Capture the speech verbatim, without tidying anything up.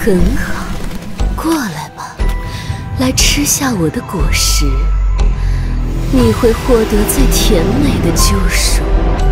很好，过来吧，来吃下我的果实，你会获得最甜美的救赎。